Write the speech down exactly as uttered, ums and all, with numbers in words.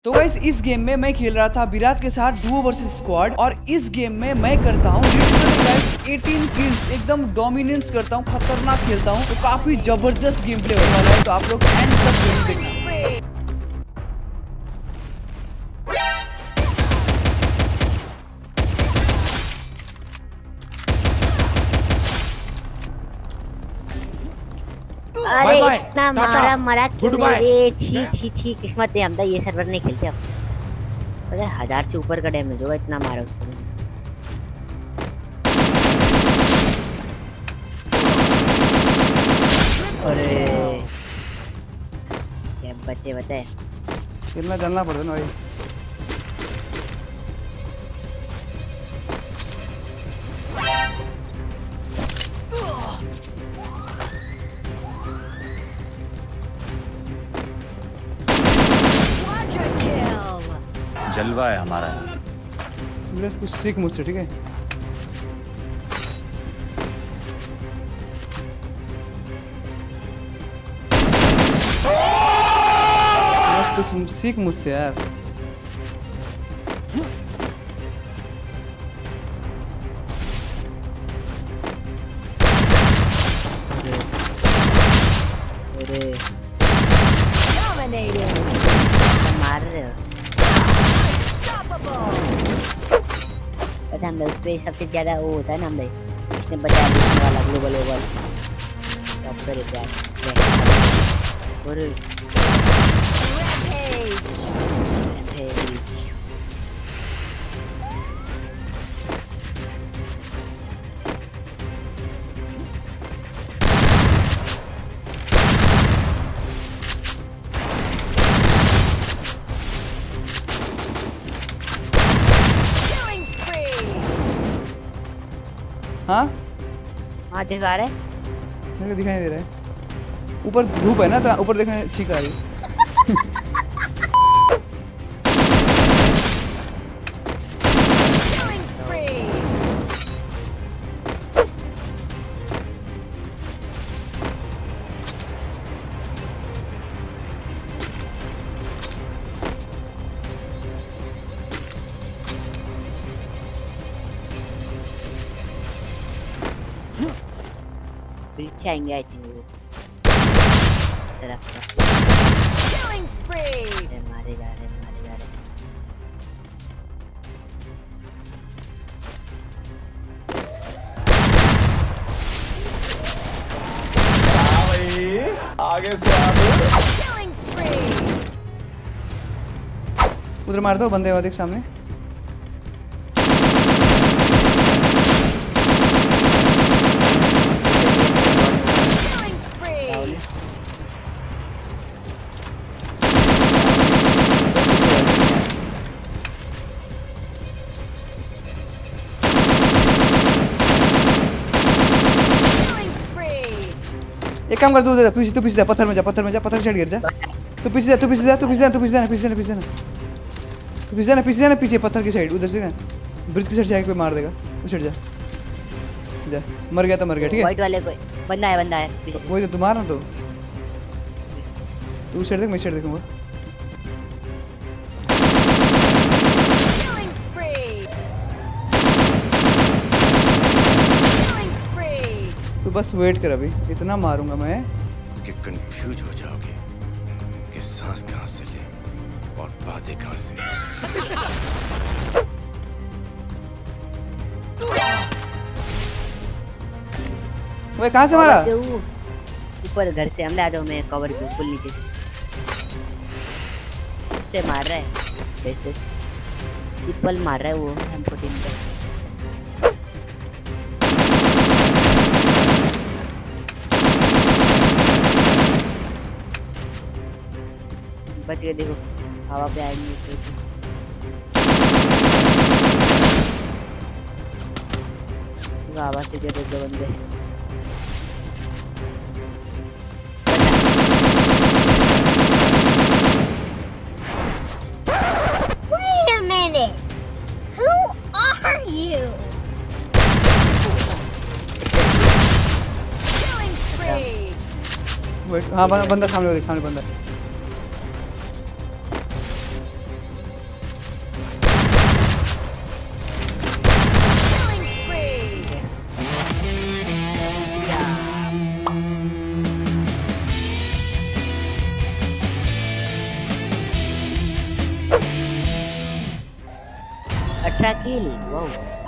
तो गाइस इस गेम में मैं खेल रहा था विराज के साथ डुओ वर्सेस स्क्वाड और इस गेम में मैं करता हूँ अठारह किल्स, एकदम डोमिनेंस करता हूँ, खतरनाक खेलता हूँ। तो काफी जबरदस्त गेम प्ले होने वाला है, तो आप लोग एंड तक जरूर देखना। अरे इतना मारा मारा अरे छी छी छी किस्मत है हमदा ये सर्वर नहीं खेलते अब। अरे हजार से ऊपर का डैमेज होगा इतना मारा उसको। अरे क्या बच्चे बताए कितना चलना पड़ता है ना भाई। जलवा है हमारा। कुछ सीख मुझसे, ठीक है? कुछ सीख मुझसे यार। मार रहे हो हम लोग पे सबसे ज्यादा वो होता है ना हम लोग इसने बचा देने वाला ग्लोबल ओवल डॉक्टर है और हाँ हाँ दिखा रहे मेरे को दिखाई दे रहा है। ऊपर धूप है ना तो ऊपर देखने अच्छी आ रही है। पीछे आएंगे आई थिंक वो तरफ Killing spree. मारे जा रहे मारे जा रहे भाई आगे से आगे। Killing spree. उधर मार दो बंदे देख सामने। एक काम कर तू दे पीछे तू पीछे जा पत्थर में जा पत्थर में जा पत्थर साइड गिर जा तू पीछे जा तू पीछे जा तू पीछे जा तू पीछे जा पीछे जा पीछे जा तू पीछे जा पीछे जा पीछे पत्थर की साइड उधर से ना ब्रिज की साइड से आके पे मार देगा उस साइड जा जा मर गया तो मर गया ठीक है। वाइट वाले कोई बंदा है बंदा है वही तो तू मार ना तो तू साइड देख मैं साइड देखूंगा। Killing spree. Killing spree. तू बस वेट कर अभी इतना मारूंगा मैं कि कंफ्यूज हो जाओगे कि सांस कहां से ले और बातें कहां से। वो कहां से मारा? ऊपर घर से हमला दो मैं कवर के ऊपर नीचे से मार रहा है ऐसे ट्रिपल मार रहा है वो हमको टीम पे। बच गए देखो हवा पे आएंगे तो आवाज से दे दो बंदे। Wait a minute. Who are you? Killing spree. Wait हाँ बंदा बंदा सामने देख सामने बंदा अठारह किल, वाओ।